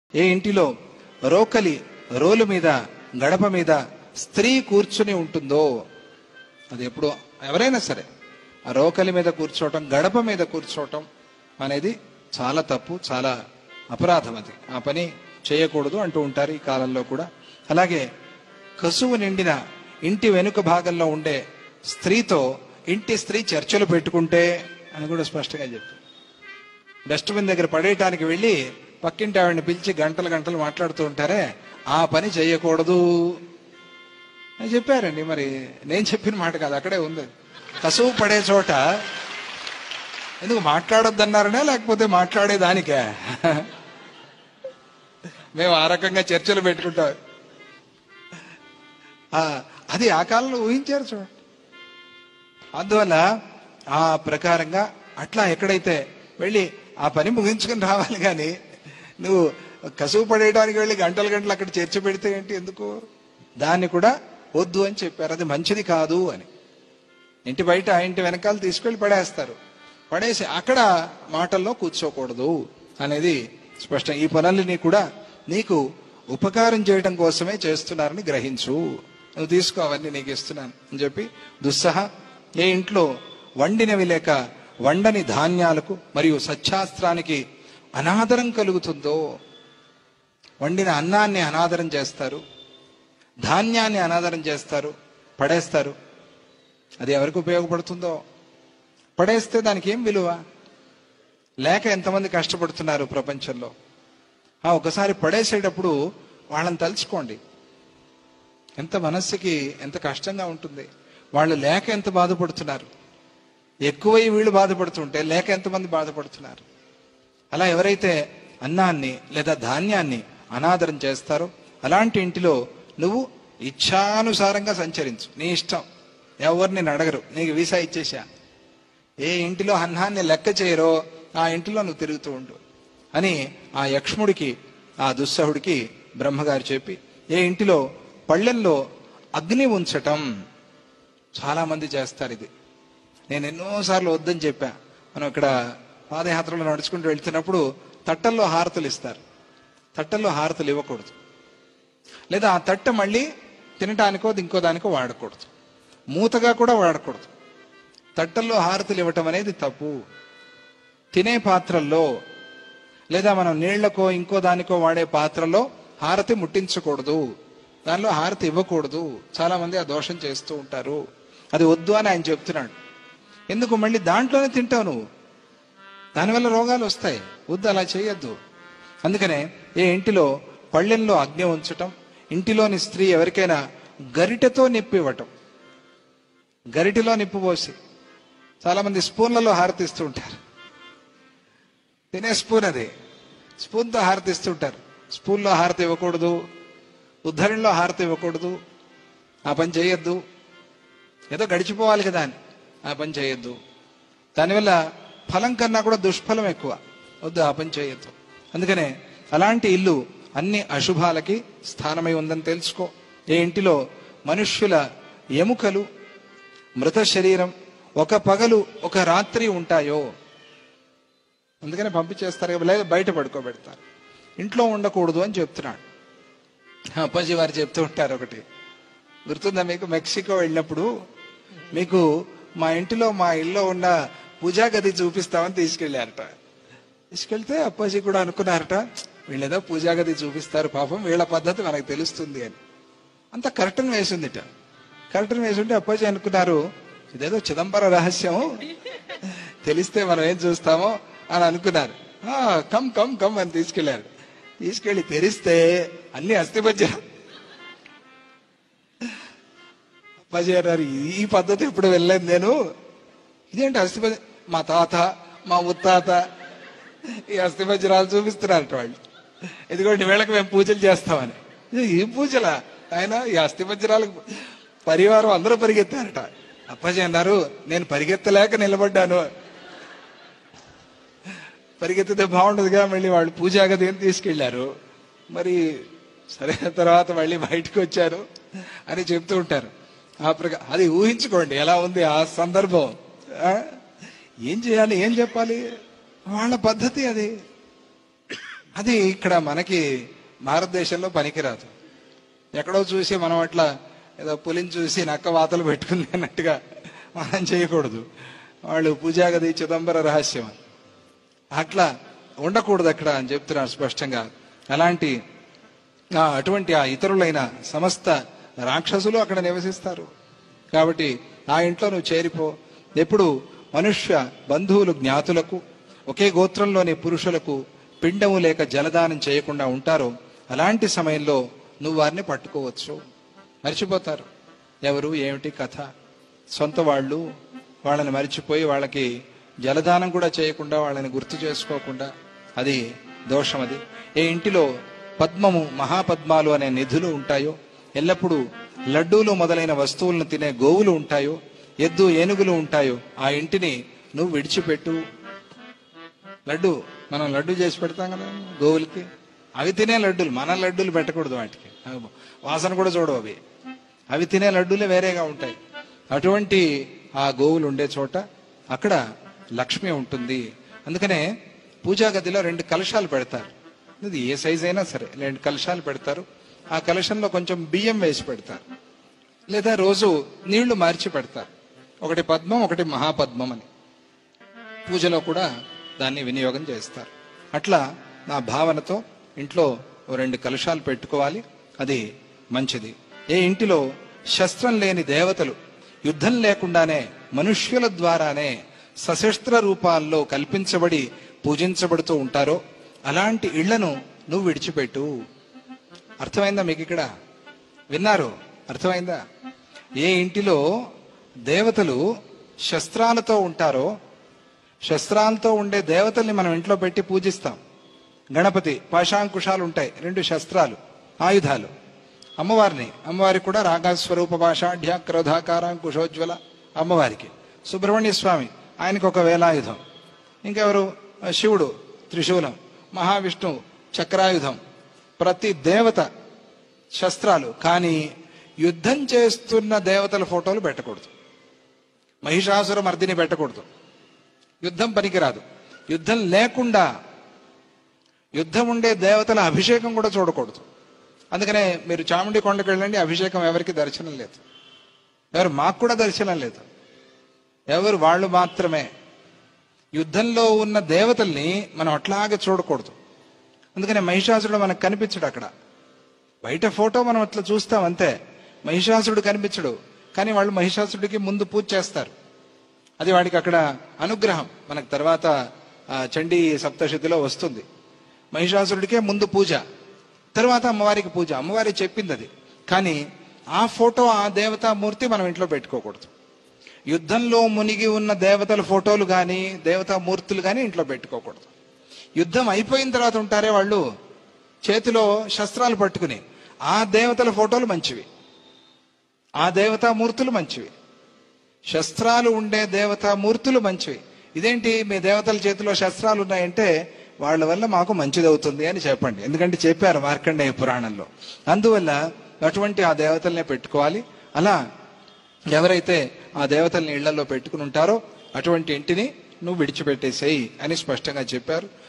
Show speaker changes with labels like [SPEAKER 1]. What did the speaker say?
[SPEAKER 1] ఏ ఇంటిలో రోలు మీద గడప మీద స్త్రీ కూర్చుని ఉంటుందో, అది ఎప్పుడు ఎవరైనా సరే ఆ రోకలి మీద కూర్చోవటం, గడప మీద కూర్చోవటం అనేది చాలా తప్పు, చాలా అపరాధం. అది ఆ పని చేయకూడదు అంటూ ఉంటారు ఈ కాలంలో కూడా. అలాగే కసువు నిండిన ఇంటి వెనుక భాగంలో ఉండే స్త్రీతో ఇంటి స్త్రీ చర్చలు పెట్టుకుంటే అని కూడా స్పష్టంగా చెప్పారు. డస్ట్బిన్ దగ్గర పడేయటానికి వెళ్ళి పక్కింటి ఆవిడని పిలిచి గంటలు గంటలు మాట్లాడుతూ ఉంటారే, ఆ పని చేయకూడదు అని చెప్పారండి. మరి నేను చెప్పిన మాట కాదు, అక్కడే ఉంది. కసువు పడే చోట ఎందుకు మాట్లాడొద్దన్నారనే, లేకపోతే మాట్లాడేదానికే? మేము ఆ రకంగా చర్చలు పెట్టుకుంటాం. అది ఆ కాలంలో ఊహించారు చూడండి. అందువల్ల ఆ ప్రకారంగా అట్లా ఎక్కడైతే వెళ్ళి ఆ పని ముగించుకుని రావాలి, కానీ నువ్వు కసువు పడేయడానికి వెళ్ళి గంటలు గంటలు అక్కడ చర్చ పెడితే ఏంటి, ఎందుకు? దాన్ని కూడా వద్దు అని చెప్పారు. అది మంచిది కాదు అని. ఇంటి బయట ఇంటి వెనకాల తీసుకెళ్లి పడేస్తారు. పడేసి అక్కడ మాటల్లో కూర్చోకూడదు అనేది స్పష్టం. ఈ పనులని కూడా నీకు ఉపకారం చేయడం కోసమే చేస్తున్నారని గ్రహించు. నువ్వు తీసుకో, అవన్నీ నీకు ఇస్తున్నాను అని చెప్పి దుస్సహ. ఏ ఇంట్లో వండినవి లేక వండని ధాన్యాలకు మరియు సత్శాస్త్రానికి అనాదరం కలుగుతుందో, వండిన అన్నాన్ని అనాదరం చేస్తారు, ధాన్యాన్ని అనాదరం చేస్తారు, పడేస్తారు. అది ఎవరికి ఉపయోగపడుతుందో? పడేస్తే దానికి ఏం విలువ? లేక ఎంతమంది కష్టపడుతున్నారు ప్రపంచంలో. ఒకసారి పడేసేటప్పుడు వాళ్ళని తలుచుకోండి, ఎంత మనస్సుకి ఎంత కష్టంగా ఉంటుంది. వాళ్ళు లేక ఎంత బాధపడుతున్నారు. ఎక్కువై వీళ్ళు బాధపడుతుంటే లేక ఎంతమంది బాధపడుతున్నారు. అలా ఎవరైతే అన్నాన్ని లేదా ధాన్యాన్ని అనాదరం చేస్తారో అలాంటి ఇంటిలో నువ్వు ఇచ్ఛానుసారంగా సంచరించు. నీ ఇష్టం, ఎవరిని అడగరు. నీకు వీసా ఇచ్చేసా. ఏ ఇంటిలో అన్నాన్ని లెక్క చేయరో ఆ ఇంటిలో నువ్వు తిరుగుతూ ఉండు అని ఆ యక్ష్ముడికి, ఆ దుస్సహుడికి బ్రహ్మగారు చెప్పి, ఏ ఇంటిలో పళ్ళెంలో అగ్ని ఉంచటం చాలా మంది చేస్తారు. ఇది నేను ఎన్నోసార్లు వద్దని చెప్పా. మనం ఇక్కడ పాదయాత్రలో నడుచుకుంటూ వెళ్తున్నప్పుడు తట్టల్లో హారతులు ఇస్తారు. తట్టల్లో హారతులు ఇవ్వకూడదు, లేదా ఆ తట్ట మళ్ళీ తినటానికో ఇంకో దానికో వాడకూడదు, మూతగా కూడా వాడకూడదు. తట్టల్లో హారతులు ఇవ్వటం అనేది తప్పు. తినే పాత్రల్లో లేదా మనం నీళ్లకో ఇంకో దానికో వాడే పాత్రలో హారతి ముట్టించకూడదు, దానిలో హారతి ఇవ్వకూడదు. చాలా మంది ఆ దోషం చేస్తూ ఉంటారు. అది వద్దు అని ఆయన చెప్తున్నాడు. ఎందుకు? మళ్ళీ దాంట్లోనే తింటావు నువ్వు, దానివల్ల రోగాలు వస్తాయి. వద్దు, అలా చేయొద్దు. అందుకనే ఏ ఇంటిలో పళ్ళెంలో అగ్ని ఉంచటం, ఇంటిలోని స్త్రీ ఎవరికైనా గరిటెతో నిప్పు ఇవ్వటం, గరిటెలో నిప్పు పోసి. చాలా మంది స్పూన్లలో హారతిస్తూ ఉంటారు. తినే స్పూన్ అది, స్పూన్తో హారతిస్తూ ఉంటారు. స్పూన్లో హారతి ఇవ్వకూడదు, ఉద్ధరణలో హారతి ఇవ్వకూడదు. ఆ పని చేయొద్దు. ఏదో గడిచిపోవాలి కదా అని ఆ పని చేయొద్దు. దానివల్ల ఫలం కన్నా కూడా దుష్ఫలం ఎక్కువ. వద్దు, ఆ పని చేయొద్దు. అందుకనే అలాంటి ఇల్లు అన్ని అశుభాలకి స్థానమై ఉందని తెలుసుకో. ఏ ఇంటిలో మనుష్యుల ఎముకలు, మృత శరీరం ఒక పగలు ఒక రాత్రి ఉంటాయో, అందుకనే పంపించేస్తారు, లేదా బయట పడుకోబెడతారు. ఇంట్లో ఉండకూడదు అని చెప్తున్నాడు. అప్పాజీ వారు చెప్తూ ఉంటారు. ఒకటి గుర్తుందా మీకు? మెక్సికో వెళ్ళినప్పుడు మీకు మా ఇల్లు ఉన్న పూజా గది చూపిస్తామని తీసుకెళ్ళారట. తీసుకెళ్తే అప్పాజీ కూడా అనుకున్నారట, వీళ్ళేదో పూజా గది చూపిస్తారు, పాపం వీళ్ళ పద్ధతి మనకు తెలుస్తుంది అని. అంత కర్టన్ వేసిందిట. కర్టన్ వేసుంటే అప్పాజీ అనుకున్నారు, ఇదేదో చిదంబర రహస్యం, తెలిస్తే మనం ఏం చూస్తామో అని అనుకున్నారు. కమ్ కమ్ కమ్ అని తీసుకెళ్లారు. తీసుకెళ్లి తెరిస్తే అన్ని అస్థిపంజరం. అప్పాజీ అన్నారు, ఈ పద్ధతి ఎప్పుడు వెళ్ళలేదు నేను. ఇదేంటి అస్థిపంజరం? మా తాత, మా ముత్తాత ఈ అస్థిపంజరాలు చూపిస్తున్నారట వాళ్ళు. ఎందుకంటే వీళ్ళకి మేము పూజలు చేస్తామని. ఈ పూజలా ఆయన? ఈ అస్థిపంజరాలకు పరివారం అందరూ పరిగెత్తారట. అప్పాజీ అన్నారు, నేను పరిగెత్తలేక నిలబడ్డాను. పరిగెత్తితే బాగుండదుగా. మళ్ళీ వాళ్ళు పూజా గది అని తీసుకెళ్లారు. మరి సరే, తర్వాత మళ్ళీ బయటకు వచ్చారు అని చెప్తూ ఉంటారు. అది ఊహించుకోండి ఎలా ఉంది ఆ సందర్భం. ఏం చేయాలి, ఏం చెప్పాలి, వాళ్ళ పద్ధతి అది. అది ఇక్కడ మనకి భారతదేశంలో పనికిరాదు. ఎక్కడో చూసి మనం అట్లా ఏదో పులిని చూసి నక్క వాతలు పెట్టుకుంది అన్నట్టుగా మనం చేయకూడదు. వాళ్ళు పూజాగది చిదంబర రహస్యం అట్లా ఉండకూడదు అక్కడ అని చెప్తున్నారు స్పష్టంగా. అలాంటి అటువంటి ఆ ఇతరులైన సమస్త రాక్షసులు అక్కడ నివసిస్తారు. కాబట్టి ఆ ఇంట్లో నువ్వు చేరిపో. ఎప్పుడు మనుష్య బంధువులు జ్ఞాతులకు ఒకే గోత్రంలోని పురుషులకు పిండము లేక జలదానం చేయకుండా ఉంటారో అలాంటి సమయంలో నువ్వు వారిని పట్టుకోవచ్చు. మర్చిపోతారు ఎవరు ఏమిటి కథ. సొంత వాళ్ళు వాళ్ళని మర్చిపోయి వాళ్ళకి జలదానం కూడా చేయకుండా వాళ్ళని గుర్తు చేసుకోకుండా అది దోషం. అది ఏ ఇంటిలో పద్మము మహాపద్మాలు అనే నిధులు ఉంటాయో, ఎల్లప్పుడూ లడ్డూలు మొదలైన వస్తువులను తినే గోవులు ఉంటాయో, ఎద్దు ఏనుగులు ఉంటాయో ఆ ఇంటిని నువ్వు విడిచిపెట్టు. లడ్డు మనం లడ్డు చేసి పెడతాం కదా గోవులకి, అవి తినే లడ్డూలు, మన లడ్డూలు పెట్టకూడదు. వాటికి వాసన కూడా చూడవు అవి. అవి తినే లడ్డూలే వేరేగా ఉంటాయి. అటువంటి ఆ గోవులు ఉండే చోట అక్కడ లక్ష్మి ఉంటుంది. అందుకనే పూజా గదిలో 2 కలశాలు పెడతారు. ఇది ఏ సైజ్ అయినా సరే 2 కలశాలు పెడతారు. ఆ కలశంలో కొంచెం బియ్యం వేసి పెడతారు, లేదా రోజు నీళ్లు మార్చి పెడతారు. ఒకటి పద్మం, ఒకటి మహాపద్మం అని పూజలో కూడా దాన్ని వినియోగం చేస్తారు. అట్లా నా భావనతో ఇంట్లో 2 కలశాలు పెట్టుకోవాలి. అది మంచిది. ఏ ఇంటిలో శస్త్రం లేని దేవతలు యుద్ధం లేకుండానే మనుష్యుల ద్వారానే సశస్త్ర రూపాల్లో కల్పించబడి పూజించబడుతూ ఉంటారో అలాంటి ఇళ్లను నువ్వు విడిచిపెట్టు. అర్థమైందా మీకు? ఇక్కడ విన్నారు? అర్థమైందా? ఏ ఇంటిలో దేవతలు శస్త్రాలతో ఉంటారో, శస్త్రాలతో ఉండే దేవతల్ని మనం ఇంట్లో పెట్టి పూజిస్తాం. గణపతి పాశాంకుశాలు ఉంటాయి, 2 శస్త్రాలు, ఆయుధాలు. అమ్మవారికి కూడా రాగస్వరూప భాషాఢ్య క్రోధాకారాంకుశోజ్వల అమ్మవారికి. సుబ్రహ్మణ్య స్వామి ఆయనకు ఒక వేలాయుధం. ఇంకెవరు? శివుడు త్రిశూలం, మహావిష్ణువు చక్రాయుధం. ప్రతి దేవత శస్త్రాలు. కానీ యుద్ధం చేస్తున్న దేవతల ఫోటోలు పెట్టకూడదు. మహిషాసుర మర్దిని పెట్టకూడదు. యుద్ధం పనికిరాదు. యుద్ధం లేకుండా యుద్ధం ఉండే దేవతల అభిషేకం కూడా చూడకూడదు. అందుకనే మీరు చాముండి కొండకు వెళ్ళండి, అభిషేకం ఎవరికి దర్శనం లేదు. మాకు కూడా దర్శనం లేదు. ఎవరు వాళ్ళు మాత్రమే. యుద్ధంలో ఉన్న దేవతల్ని మనం అట్లాగే చూడకూడదు. అందుకనే మహిషాసురుడు మనకు కనిపించడు అక్కడ. బయట ఫోటో మనం అట్లా చూస్తాం అంతే. మహిషాసురుడు కనిపించడు. కానీ వాళ్ళు మహిషాసురుడికి ముందు పూజ చేస్తారు. అది వాడికి అక్కడ అనుగ్రహం. మనకు తర్వాత చండీ సప్తశతిలో వస్తుంది. మహిషాసురుడికే ముందు పూజ, తర్వాత అమ్మవారికి పూజ. అమ్మవారి చెప్పింది అది. కానీ ఆ ఫోటో, ఆ దేవతామూర్తి మనం ఇంట్లో పెట్టుకోకూడదు. యుద్ధంలో మునిగి ఉన్న దేవతల ఫోటోలు కానీ దేవతామూర్తులు కానీ ఇంట్లో పెట్టుకోకూడదు. యుద్ధం అయిపోయిన తర్వాత ఉంటారే వాళ్ళు చేతిలో శస్త్రాలు పట్టుకుని, ఆ దేవతల ఫోటోలు మంచివి, ఆ దేవతామూర్తులు మంచివి. శస్త్రాలు ఉండే దేవతామూర్తులు మంచివి. ఇదేంటి మీ దేవతల చేతిలో శస్త్రాలు ఉన్నాయంటే వాళ్ళ వల్ల మాకు మంచిదవుతుంది అని చెప్పండి. ఎందుకంటే చెప్పారు మార్కండేయ పురాణంలో. అందువల్ల అటువంటి ఆ దేవతలనే పెట్టుకోవాలి. అలా ఎవరైతే ఆ దేవతల్ని ఇళ్లలో పెట్టుకుని ఉంటారో అటువంటి ఇంటిని నువ్వు విడిచిపెట్టేసేయి అని స్పష్టంగా చెప్పారు.